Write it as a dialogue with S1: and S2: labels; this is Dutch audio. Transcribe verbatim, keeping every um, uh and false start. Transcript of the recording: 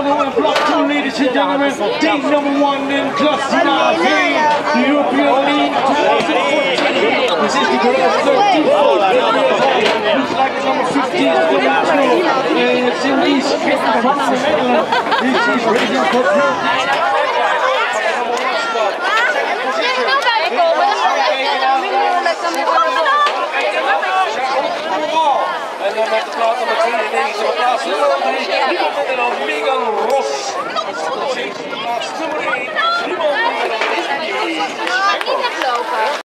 S1: Mono and block two, ladies and gentlemen. Team number one in Klassenaar three, the European League twenty fourteen. This is the girls thirty-four years old. Looks like number fifteen is the national. And it's in these from Nederland. She's racing for en dan met de plaats nummer tweeënnegentig op plaats nummer drie, niemand minder dan Megan Ros. Op plaats nummer één, niemand minder dan